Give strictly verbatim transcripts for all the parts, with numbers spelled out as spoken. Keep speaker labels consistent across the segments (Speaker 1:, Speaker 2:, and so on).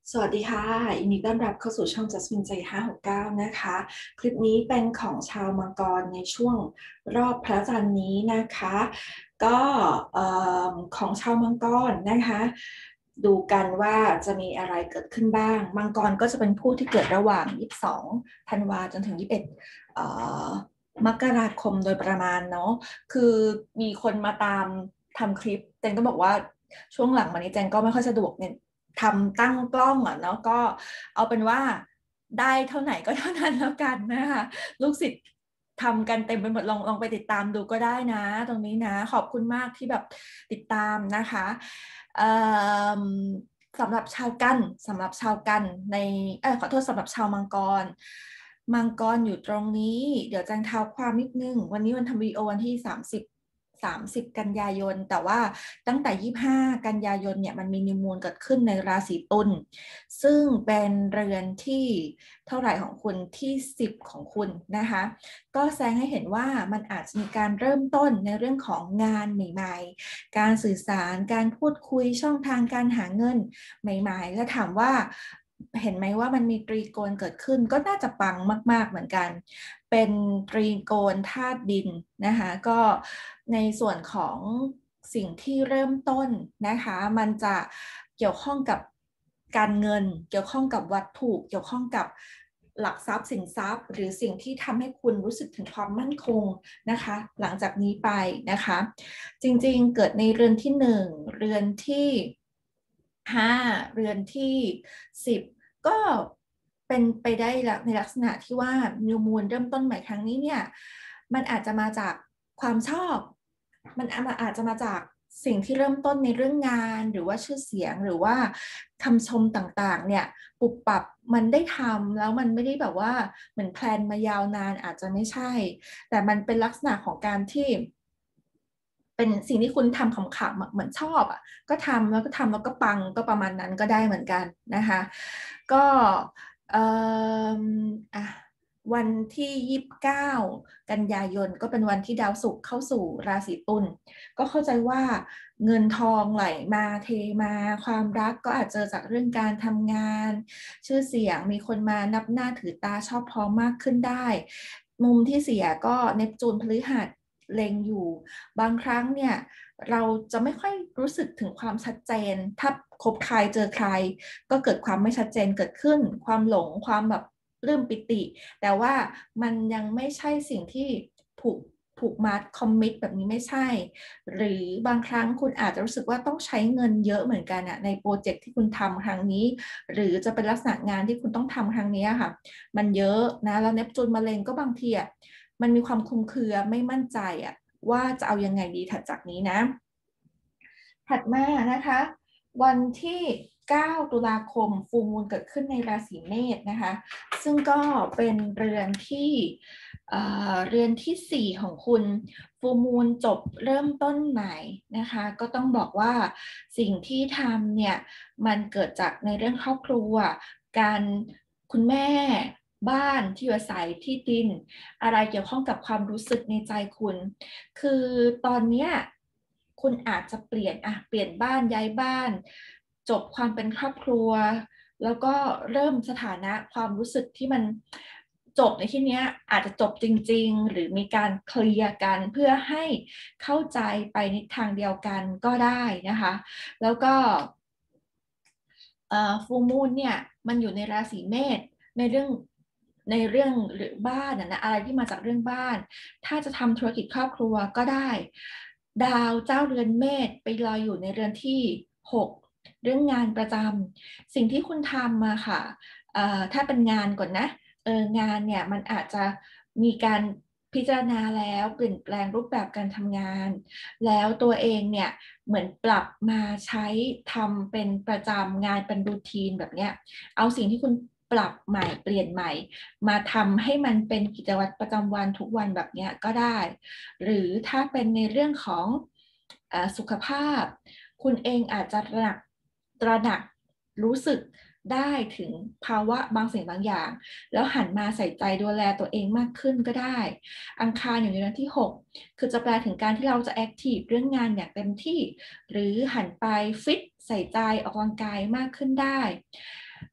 Speaker 1: สวัสดีค่ะยินดีต้อนรับเข้าสู่ช่อง Jasmine ใจห้าหกเก้านะคะคลิปนี้เป็นของชาวมังกรในช่วงรอบพระจันทร์นี้นะคะก็เอ่อของชาวมังกรนะคะดูกันว่าจะมีอะไรเกิดขึ้นบ้างมังกรก็จะเป็นผู้ที่เกิดระหว่างยี่สิบสองธันวาจนถึงยี่สิบเอ็ดเอ่อมกราคมโดยประมาณเนาะคือมีคนมาตามทำคลิปเจนก็บอกว่าช่วงหลังมานี้เจนก็ไม่ค่อยสะดวกเนี่ย ทำตั้งกล้องอ่ะแล้วก็เอาเป็นว่าได้เท่าไหนก็เท่านั้นแล้วกันนะคะลูกศิษย์ทำกันเต็มไปหมดลองลองไปติดตามดูก็ได้นะตรงนี้นะขอบคุณมากที่แบบติดตามนะคะเอ่อสำหรับชาวกันสำหรับชาวกันในเออขอโทษสำหรับชาวมังกรมังกรอยู่ตรงนี้เดี๋ยวแจ้งเท้าความนิดนึงวันนี้วันทำวีดีโอวันที่สามสิบ สามสิบกันยายนแต่ว่าตั้งแต่ยี่สิบห้ากันยายนเนี่ยมันมีนิวมูนเกิดขึ้นในราศีตุลซึ่งเป็นเรือนที่เท่าไหร่ของคุณที่สิบของคุณนะคะก็แสดงให้เห็นว่ามันอาจจะมีการเริ่มต้นในเรื่องของงานใหม่ๆการสื่อสารการพูดคุยช่องทางการหาเงินใหม่ๆแล้วถามว่าเห็นไหมว่ามันมีตรีโกณเกิดขึ้นก็น่าจะปังมากๆเหมือนกันเป็นตรีโกณธาตุดินนะคะก็ในส่วนของสิ่งที่เริ่มต้นนะคะมันจะเกี่ยวข้องกับการเงินเกี่ยวข้องกับวัตถุเกี่ยวข้องกับหลักทรัพย์สินทรัพย์หรือสิ่งที่ทำให้คุณรู้สึกถึงความมั่นคงนะคะหลังจากนี้ไปนะคะจริงๆเกิดในเรือนที่หนึ่งเรือนที่ห้าเรือนที่สิบก็เป็นไปได้ในลักษณะที่ว่านิวมูนเริ่มต้นใหม่ครั้งนี้เนี่ยมันอาจจะมาจากความชอบมันอาจจะมาจากสิ่งที่เริ่มต้นในเรื่องงานหรือว่าชื่อเสียงหรือว่าคำชมต่างๆเนี่ยปุบปับมันได้ทำแล้วมันไม่ได้แบบว่าเหมือนแพลนมายาวนานอาจจะไม่ใช่แต่มันเป็นลักษณะของการที่เป็นสิ่งที่คุณทำขำๆเหมือนชอบอ่ะก็ทำแล้วก็ทำแล้วก็ปังก็ประมาณนั้นก็ได้เหมือนกันนะคะก็เอ่ออ่ะวันที่ยี่สิบเก้ากันยายนก็เป็นวันที่ดาวศุกร์เข้าสู่ราศีตุลก็เข้าใจว่าเงินทองไหลมาเทมาความรักก็อาจเจอจากเรื่องการทำงานชื่อเสียงมีคนมานับหน้าถือตาชอบพอมากขึ้นได้มุมที่เสียก็เนปจูนพฤหัสเล็งอยู่บางครั้งเนี่ยเราจะไม่ค่อยรู้สึกถึงความชัดเจนถ้าคบใครเจอใครก็เกิดความไม่ชัดเจนเกิดขึ้นความหลงความแบบปลื้มปิติแต่ว่ามันยังไม่ใช่สิ่งที่ผูกผูกมัดคอมมิตแบบนี้ไม่ใช่หรือบางครั้งคุณอาจจะรู้สึกว่าต้องใช้เงินเยอะเหมือนกันอะในโปรเจกต์ที่คุณทำครั้งนี้หรือจะเป็นลักษณะงานที่คุณต้องทำครั้งนี้ค่ะมันเยอะนะแล้วเนปจูนมะเร็งก็บางทีอะมันมีความคลุมเครือไม่มั่นใจอะว่าจะเอายังไงดีถัดจากนี้นะถัดมานะคะวันที่เก้าตุลาคมฟูลมูนเกิดขึ้นในราศีเมษนะคะซึ่งก็เป็นเรือนที่เอ่อเรือนที่สี่ของคุณฟูลมูนจบเริ่มต้นใหม่นะคะก็ต้องบอกว่าสิ่งที่ทำเนี่ยมันเกิดจากในเรื่องครอบครัวการคุณแม่บ้านที่อยู่อาศัยที่ดินอะไรเกี่ยวข้องกับความรู้สึกในใจคุณ คือตอนเนี้ยคุณอาจจะเปลี่ยนอ่ะเปลี่ยนบ้านย้ายบ้านจบความเป็นครอบครัวแล้วก็เริ่มสถานะความรู้สึกที่มันจบในที่นี้อาจจะจบจริงๆหรือมีการเคลียร์กันเพื่อให้เข้าใจไปในทางเดียวกันก็ได้นะคะแล้วก็ฟูมูลเนี่ยมันอยู่ในราศีเมษในเรื่องในเรื่องหรือบ้านนะอะไรที่มาจากเรื่องบ้านถ้าจะทำธุรกิจครอบครัวก็ได้ดาวเจ้าเรือนเมษไปลอยอยู่ในเรือนที่หกเรื่องงานประจำสิ่งที่คุณทำมาค่ะถ้าเป็นงานก่อนนะเอองานเนี่ยมันอาจจะมีการพิจารณาแล้วเปลี่ยนแปลงรูปแบบการทำงานแล้วตัวเองเนี่ยเหมือนปรับมาใช้ทำเป็นประจำงานเป็นรูทีนแบบเนี้ยเอาสิ่งที่คุณปรับใหม่เปลี่ยนใหม่มาทำให้มันเป็นกิจวัตรประจำวันทุกวันแบบเนี้ยก็ได้หรือถ้าเป็นในเรื่องของอ่าสุขภาพคุณเองอาจจะตระหนักตระหนักรู้สึกได้ถึงภาวะบางสิ่งบางอย่างแล้วหันมาใส่ใจดูแลตัวเองมากขึ้นก็ได้อังคารอยู่ในเดือนที่หกคือจะแปลถึงการที่เราจะแอคทีฟเรื่องงานอย่างเต็มที่หรือหันไปฟิตใส่ใจออกกำลังกายมากขึ้นได้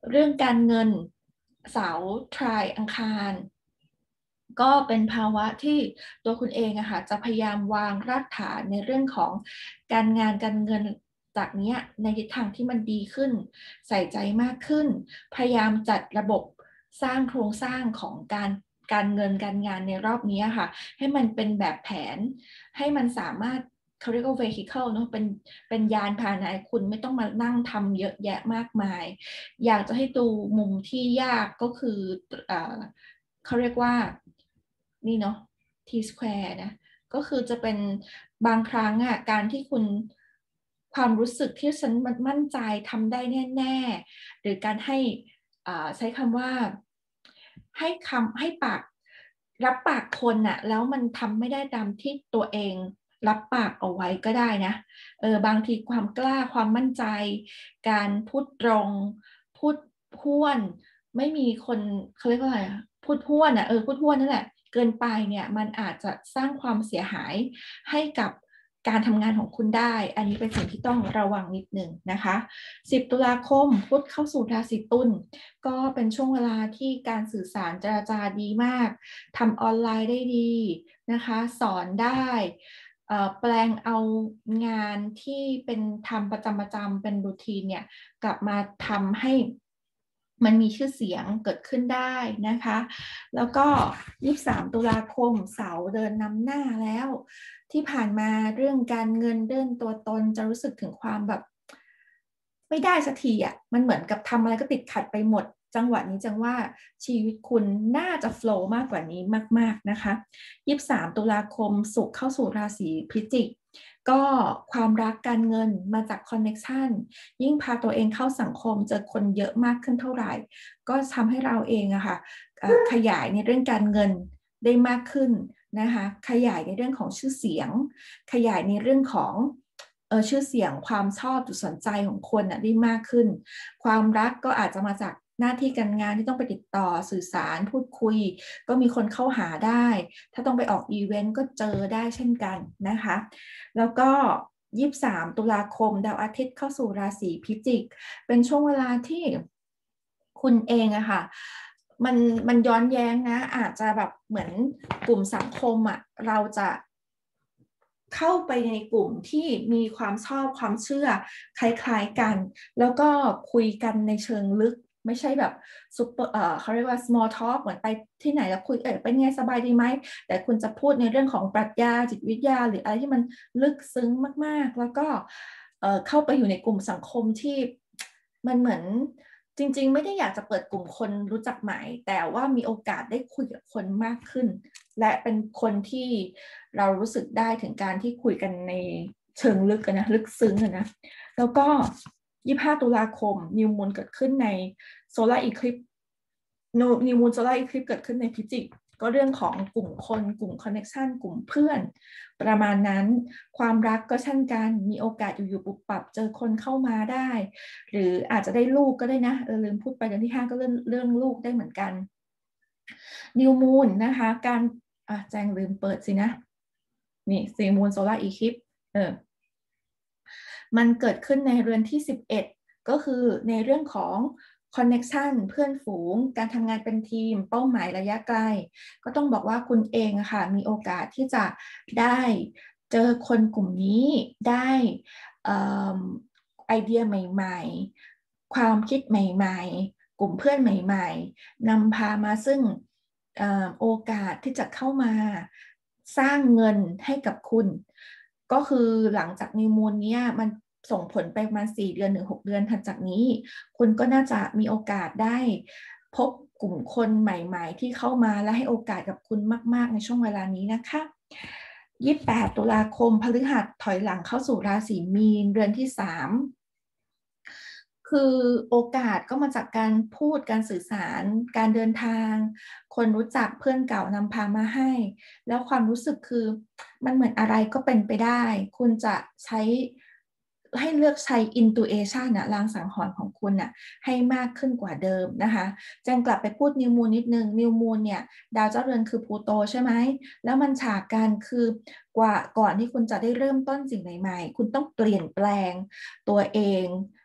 Speaker 1: เรื่องการเงินเสาร์ทรายอังคารก็เป็นภาวะที่ตัวคุณเองอะค่ะจะพยายามวางรากฐานในเรื่องของการงานการเงินจากนี้ในทิศทางที่มันดีขึ้นใส่ใจมากขึ้นพยายามจัดระบบสร้างโครงสร้างของการการเงินการงานในรอบนี้ค่ะให้มันเป็นแบบแผนให้มันสามารถเขาเรียกว่า vehicle เนอะเป็นเป็นยานพาหนะคุณไม่ต้องมานั่งทำเยอะแยะมากมายอยากจะให้ดูมุมที่ยากก็คือเอ่อเขาเรียกว่านี่เนาะ T square นะก็คือจะเป็นบางครั้งอ่ะการที่คุณความรู้สึกที่ฉันมันมั่นใจทำได้แน่ๆหรือการให้อ่าใช้คำว่าให้คำให้ปากรับปากคนน่ะแล้วมันทำไม่ได้ตามที่ตัวเองรับปากเอาไว้ก็ได้นะเออบางทีความกล้าความมั่นใจการพูดตรงพูดพ้วนไม่มีคนเขาเรียกว่าอะไรอะพูดพ้วนอ่ะเออพูดพ้วนนั่นแหละเกินไปเนี่ยมันอาจจะสร้างความเสียหายให้กับการทำงานของคุณได้อันนี้เป็นสิ่งที่ต้องระวังนิดหนึ่งนะคะสิบตุลาคมพุธเข้าสู่ราศีตุลก็เป็นช่วงเวลาที่การสื่อสารเจรจาดีมากทำออนไลน์ได้ดีนะคะสอนได้แปลงเอางานที่เป็นทำประจำประจำเป็นรูทีนเนี่ยกลับมาทำให้มันมีชื่อเสียงเกิดขึ้นได้นะคะแล้วก็ยี่สิบสามตุลาคมเสาร์เดินนำหน้าแล้วที่ผ่านมาเรื่องการเงินเรื่องตัวตนจะรู้สึกถึงความแบบไม่ได้สักทีอ่ะมันเหมือนกับทำอะไรก็ติดขัดไปหมดจังหวะนี้จังว่าชีวิตคุณน่าจะโฟล์มากกว่านี้มากๆนะคะยี่สิบสามตุลาคมศุกร์เข้าสู่ราศีพิจิกก็ความรักการเงินมาจากคอนเน็กชันยิ่งพาตัวเองเข้าสังคมเจอคนเยอะมากขึ้นเท่าไหร่ก็ทำให้เราเองอะค่ะขยายในเรื่องการเงินได้มากขึ้นนะคะขยายในเรื่องของชื่อเสียงขยายในเรื่องของเออชื่อเสียงความชอบจุดสนใจของคนน่ะได้มากขึ้นความรักก็อาจจะมาจากหน้าที่การงานที่ต้องไปติดต่อสื่อสารพูดคุยก็มีคนเข้าหาได้ถ้าต้องไปออกอีเวนต์ก็เจอได้เช่นกันนะคะแล้วก็ยี่สิบสามตุลาคมดาวอาทิตย์เข้าสู่ราศีพิจิกเป็นช่วงเวลาที่คุณเองอะค่ะมันมันย้อนแย้งนะอาจจะแบบเหมือนกลุ่มสังคมอะเราจะเข้าไปในกลุ่มที่มีความชอบความเชื่อคล้ายๆกันแล้วก็คุยกันในเชิงลึกไม่ใช่แบบซุปเปอร์เอ่อเขาเรียกว่า small talk เหมือนไปที่ไหนแล้วคุยเออเป็นไงสบายดีไหมแต่คุณจะพูดในเรื่องของปรัชญาจิตวิทยาหรืออะไรที่มันลึกซึ้งมากๆแล้วก็เอ่อเข้าไปอยู่ในกลุ่มสังคมที่มันเหมือนจริงๆไม่ได้อยากจะเปิดกลุ่มคนรู้จักใหม่แต่ว่ามีโอกาสได้คุยกับคนมากขึ้นและเป็นคนที่เรารู้สึกได้ถึงการที่คุยกันในเชิงลึกกันนะลึกซึ้งกันนะแล้วก็ยี่สิบห้าตุลาคมนิวมูนเกิดขึ้นในโซลาร์อีคลิปนิวมูนโซลาร์อีคลิปเกิดขึ้นในพิจิกก็เรื่องของกลุ่มคนกลุ่มคอนเนคชันกลุ่มเพื่อนประมาณนั้นความรักก็เช่นกันมีโอกาสอยู่ๆปุบปับเจอคนเข้ามาได้หรืออาจจะได้ลูกก็ได้นะเออลืมพูดไปเดือนที่ห้าก็เรื่องเรื่องลูกได้เหมือนกันนิวมูนนะคะการอ่ะแจงลืมเปิดสินะนี่ซีมูนโซลาร์อีคลิปเออมันเกิดขึ้นในเรือนที่สิบเอ็ดก็คือในเรื่องของคอนเน็กชันเพื่อนฝูงการทำงานเป็นทีมเป้าหมายระยะไกลก็ต้องบอกว่าคุณเองอะค่ะมีโอกาสที่จะได้เจอคนกลุ่มนี้ได้ไอเดียใหม่ๆความคิดใหม่ๆกลุ่มเพื่อนใหม่ๆนำพามาซึ่งโอกาสที่จะเข้ามาสร้างเงินให้กับคุณก็คือหลังจากนิวมูนเนี้ยมันส่งผลไปประมาณสี่เดือนหรือหกเดือนถัดจากนี้คุณก็น่าจะมีโอกาสได้พบกลุ่มคนใหม่ๆที่เข้ามาและให้โอกาสกับคุณมากๆในช่วงเวลานี้นะคะยี่สิบแปดตุลาคมพฤหัสถอยหลังเข้าสู่ราศีมีนเดือนที่สามคือโอกาสก็มาจากการพูดการสื่อสารการเดินทางคนรู้จักเพื่อนเก่านำพามาให้แล้วความรู้สึกคือมันเหมือนอะไรก็เป็นไปได้คุณจะใช้ให้เลือกใช้ intuition นะลางสังหรณ์ของคุณนะให้มากขึ้นกว่าเดิมนะคะแจงกลับไปพูดนิวมูนนิดนึงนิวมูนเนี่ยดาวเจ้าเรือนคือพลูโตใช่ไหมแล้วมันฉากกันคือกว่าก่อนที่คุณจะได้เริ่มต้นสิ่งใหม่ๆคุณต้องเปลี่ยนแปลงตัวเอง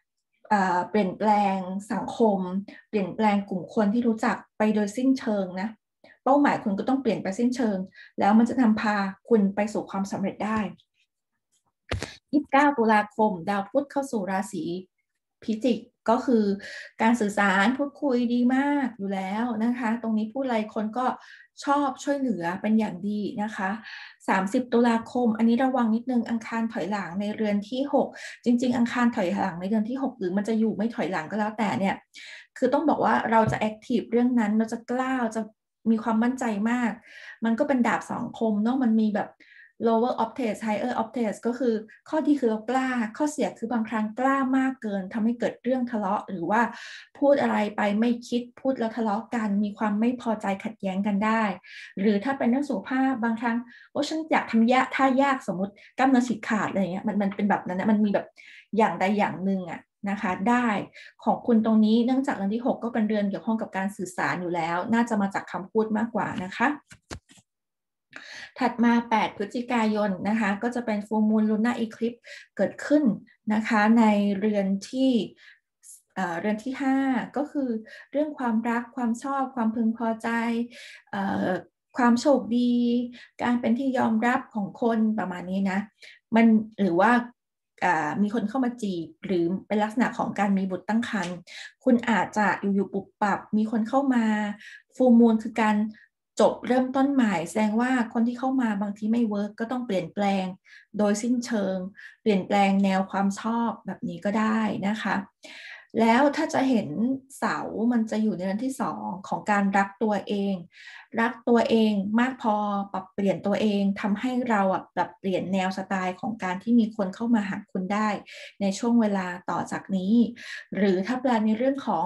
Speaker 1: เปลี่ยนแปลงสังคมเปลี่ยนแปลงกลุ่มคนที่รู้จักไปโดยสิ้นเชิงนะเป้าหมายคุณก็ต้องเปลี่ยนไปสิ้นเชิงแล้วมันจะนำพาคุณไปสู่ความสำเร็จได้ยี่สิบเก้าตุลาคมดาวพุธเข้าสู่ราศีพิจิกก็คือการสื่อสารพูดคุยดีมากอยู่แล้วนะคะตรงนี้ผู้ไรคนก็ชอบช่วยเหลือเป็นอย่างดีนะคะสามสิบตุลาคมอันนี้ระวังนิดนึงอังคารถอยหลังในเรือนที่หกจริงๆอังคารถอยหลังในเรือนที่หกหรือมันจะอยู่ไม่ถอยหลังก็แล้วแต่เนี่ยคือต้องบอกว่าเราจะแอคทีฟเรื่องนั้นเราจะกล้าจะมีความมั่นใจมากมันก็เป็นดาบสองคมเนาะมันมีแบบlower octave higher octave ก็คือข้อดีคือเรากล้าข้อเสียคือบางครั้งกล้ามากเกินทำให้เกิดเรื่องทะเลาะหรือว่าพูดอะไรไปไม่คิดพูดแล้วทะเลาะกันมีความไม่พอใจขัดแย้งกันได้หรือถ้าเป็นเรื่องสุขภาพบางครั้งโอ้ฉันอยากทำยากท่ายากสมมติกล้ามเนื้อฉีกขาดอะไรเงี้ยมันมันเป็นแบบนั้นนะมันมีแบบอย่างใดอย่างหนึ่งอะนะคะได้ของคุณตรงนี้เนื่องจากเรือนที่หกก็เป็นเรือนเกี่ยวข้องกับการสื่อสารอยู่แล้วน่าจะมาจากคำพูดมากกว่านะคะถัดมาแปดพฤศจิกายนนะคะก็จะเป็น Full Moon Lunar Eclipse เกิดขึ้นนะคะในเรือนที่เรือนที่ห้าก็คือเรื่องความรักความชอบความพึงพอใจความโชคดีการเป็นที่ยอมรับของคนประมาณนี้นะมันหรือว่ามีคนเข้ามาจีบหรือเป็นลักษณะของการมีบุตรตั้งครรภ์คุณอาจจะอยู่ๆปุบปับมีคนเข้ามา Full Moon คือการจบเริ่มต้นใหม่แสดงว่าคนที่เข้ามาบางทีไม่เวิร์กก็ต้องเปลี่ยนแปลงโดยสิ้นเชิงเปลี่ยนแปลงแนวความชอบแบบนี้ก็ได้นะคะแล้วถ้าจะเห็นเสามันจะอยู่ในเรือนที่สองของการรักตัวเองรักตัวเองมากพอปรับเปลี่ยนตัวเองทำให้เราอ่ะปรับเปลี่ยนแนวสไตล์ของการที่มีคนเข้ามาหาคุณได้ในช่วงเวลาต่อจากนี้หรือถ้าแปลในเรื่องของ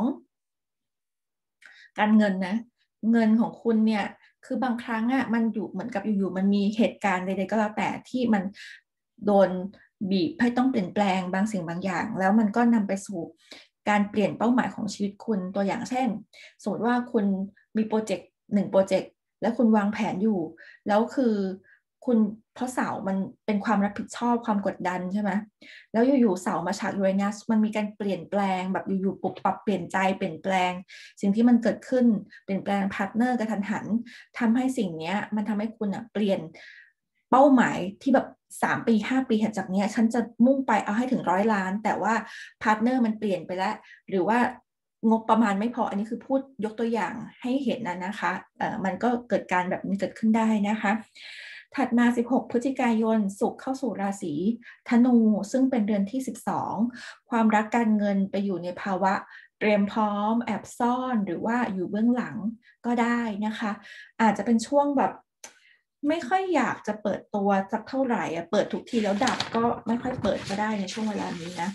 Speaker 1: การเงินนะเงินของคุณเนี่ยคือบางครั้งอ่ะมันอยู่เหมือนกับอยู่ๆมันมีเหตุการณ์ใดๆก็แล้วแต่ที่มันโดนบีบให้ต้องเปลี่ยนแปลงบางสิ่งบางอย่างแล้วมันก็นำไปสู่การเปลี่ยนเป้าหมายของชีวิตคุณตัวอย่างเช่นสมมติว่าคุณมีโปรเจกต์หนึ่งโปรเจกต์แล้วคุณวางแผนอยู่แล้วคือคุณเพราะเสามันเป็นความรับผิดชอบความกดดันใช่ไหมแล้วอยู่ๆเสามาฉากยูเรนัสมันมีการเปลี่ยนแปลงแบบอยู่ๆปุบปรับเปลี่ยนใจเปลี่ยนแปลงสิ่งที่มันเกิดขึ้นเปลี่ยนแปลงพาร์ทเนอร์กระทันหันทำให้สิ่งนี้มันทำให้คุณอ่ะเปลี่ยนเป้าหมายที่แบบสามปีห้าปีถัดจากนี้ฉันจะมุ่งไปเอาให้ถึงร้อยล้านแต่ว่าพาร์ทเนอร์มันเปลี่ยนไปแล้วหรือว่างบประมาณไม่พออันนี้คือพูดยกตัวอย่างให้เห็นนะนะคะเอ่อมันก็เกิดการแบบนี้เกิดขึ้นได้นะคะถัดมาสิบหกพฤศจิกายนศุกร์เข้าสู่ราศีธนูซึ่งเป็นเดือนที่สิบสองความรักการเงินไปอยู่ในภาวะเตรียมพร้อมแอบซ่อนหรือว่าอยู่เบื้องหลังก็ได้นะคะอาจจะเป็นช่วงแบบไม่ค่อยอยากจะเปิดตัวสักเท่าไหร่เปิดทุกทีแล้วดับก็ไม่ค่อยเปิดก็ได้ในช่วงเวลานี้นะ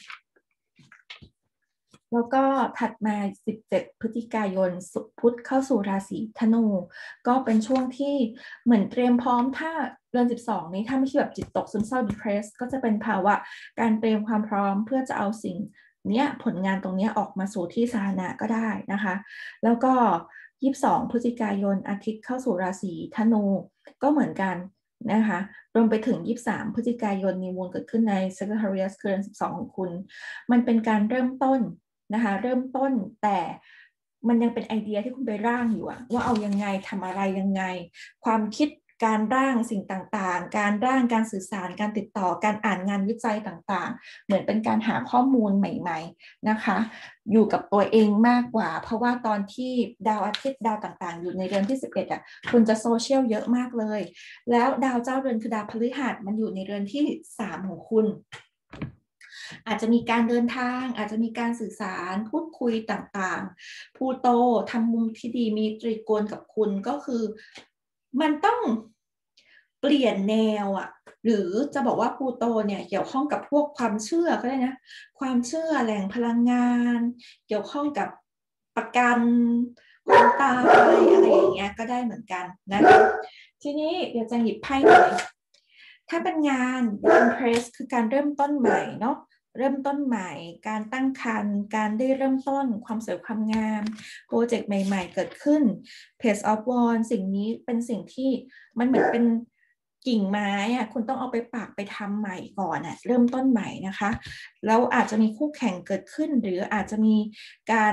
Speaker 1: แล้วก็ถัดมาสิบเจ็ดพฤศจิกายนพุธเข้าสู่ราศีธนูก็เป็นช่วงที่เหมือนเตรียมพร้อมถ้าเดือนสิบสองนี้ถ้าไม่ใช่แบบจิตตกซึมเศร้า depressed ก็จะเป็นภาวะการเตรียมความพร้อมเพื่อจะเอาสิ่งเนี้ยผลงานตรงนี้ออกมาสู่ที่สาธารณะก็ได้นะคะแล้วก็ยี่สิบสองพฤศจิกายนอาทิตย์เข้าสู่ราศีธนูก็เหมือนกันนะคะรวมไปถึงยี่สิบสามพฤศจิกายนนิวมูลเกิดขึ้นใน Sagittarius คือเดือนสิบสองของคุณมันเป็นการเริ่มต้นนะคะเริ่มต้นแต่มันยังเป็นไอเดียที่คุณไปร่างอยู่อะว่าเอายังไงทำอะไรยังไงความคิดการร่างสิ่งต่างๆการร่างการสื่อสารการติดต่อการอ่านงานวิจัยต่างๆเหมือนเป็นการหาข้อมูลใหม่ๆนะคะอยู่กับตัวเองมากกว่าเพราะว่าตอนที่ดาวอาทิตย์ดาวต่างๆอยู่ในเดือนที่สิบเอ็ดอ่ะคุณจะโซเชียลเยอะมากเลยแล้วดาวเจ้าเรือนคือดาวพฤหัสมันอยู่ในเรือนที่สามของคุณอาจจะมีการเดินทางอาจจะมีการสื่อสารพูดคุยต่างๆพูโตทำมุมที่ดีมีตรีโกณกับคุณก็คือมันต้องเปลี่ยนแนวอะหรือจะบอกว่าพลูโตเนี่ยเกี่ยวข้องกับพวกความเชื่อก็ได้นะความเชื่อแหล่งพลังงานเกี่ยวข้องกับประกันความตายอะไรอย่างเงี้ยก็ได้เหมือนกันนะคะทีนี้เดี๋ยวจะหยิบไพ่หน่อยถ้าเป็นงาน Impress คือการเริ่มต้นใหม่เนาะเริ่มต้นใหม่การตั้งครรภ์การได้เริ่มต้นความสวยความงามโปรเจกต์ใหม่ๆเกิดขึ้น Page of Wands สิ่งนี้เป็นสิ่งที่มันเหมือนเป็นกิ่งไม้อะคุณต้องเอาไปปักไปทำใหม่ก่อนอะเริ่มต้นใหม่นะคะแล้วอาจจะมีคู่แข่งเกิดขึ้นหรืออาจจะมีการ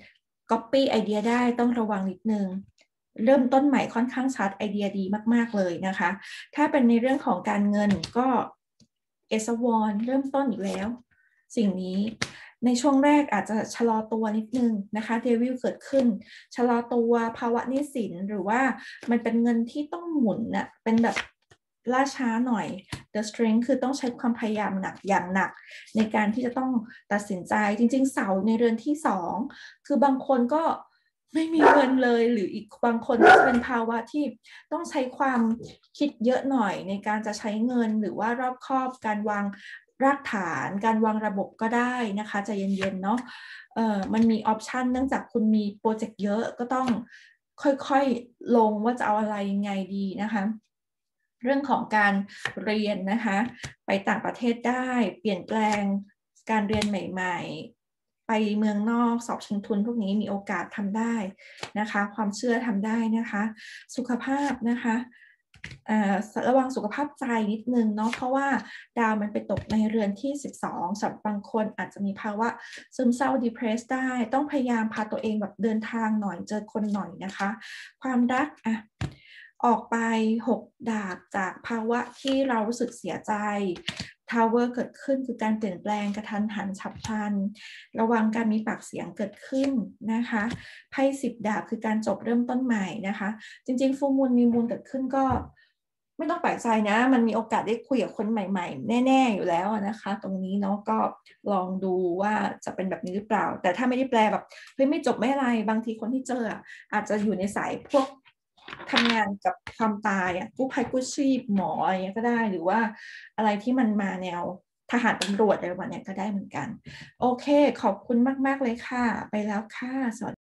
Speaker 1: copy ไอเดียได้ต้องระวังนิดนึงเริ่มต้นใหม่ค่อนข้างชัดไอเดียดีมากๆเลยนะคะถ้าเป็นในเรื่องของการเงินก็เอสวอนเริ่มต้นอีกแล้วสิ่งนี้ในช่วงแรกอาจจะชะลอตัวนิดนึงนะคะเดวิลเกิดขึ้นชะลอตัวภาวะหนี้สินหรือว่ามันเป็นเงินที่ต้องหมุนน่ะเป็นแบบล่าช้าหน่อย The Strength คือต้องใช้ความพยายามหนักอย่างหนักในการที่จะต้องตัดสินใจจริงๆเสาในเรือนที่สองคือบางคนก็ไม่มีเงินเลยหรืออีกบางคนก็จะเป็นภาวะที่ต้องใช้ความคิดเยอะหน่อยในการจะใช้เงินหรือว่ารอบคอบการวางรากฐานการวางระบบก็ได้นะคะใจเย็นๆเนาะเอ่อมันมีออปชันเนื่องจากคุณมีโปรเจกต์เยอะก็ต้องค่อยๆลงว่าจะเอาอะไรยังไงดีนะคะเรื่องของการเรียนนะคะไปต่างประเทศได้เปลี่ยนแปลงการเรียนใหม่ๆไปเมืองนอกสอบชิงทุนพวกนี้มีโอกาสทำได้นะคะความเชื่อทำได้นะคะสุขภาพนะคะระวังสุขภาพใจนิดนึงเนาะเพราะว่าดาวมันไปตกในเรือนที่สิบสองสำหรับบางคนอาจจะมีภาวะซึมเศร้า depress ได้ต้องพยายามพาตัวเองแบบเดินทางหน่อยเจอคนหน่อยนะคะความรักอะออกไปหกดาบจากภาวะที่เรารู้สึกเสียใจทาวเวอร์เกิดขึ้นคือการเปลี่ยนแปลงกระทันหันฉับพลันระวังการมีปากเสียงเกิดขึ้นนะคะไพ่สิบดาบคือการจบเริ่มต้นใหม่นะคะจริงๆฟูมูลมีมูลเกิดขึ้นก็ไม่ต้องแปลกใจนะมันมีโอกาสได้คุยกับคนใหม่ๆแน่ๆอยู่แล้วนะคะตรงนี้เนาะก็ลองดูว่าจะเป็นแบบนี้หรือเปล่าแต่ถ้าไม่ได้แปลแบบเฮ้ยไม่จบไม่อะไรบางทีคนที่เจออาจจะอยู่ในสายพวกทำงานกับความตายอ่ะกู้ภัยกู้ชีพหมออะไรเงี้ยก็ได้หรือว่าอะไรที่มันมาแนวทหารตำรวจอะไรแบบนี้ก็ได้เหมือนกันโอเคขอบคุณมากๆเลยค่ะไปแล้วค่ะสวัสดี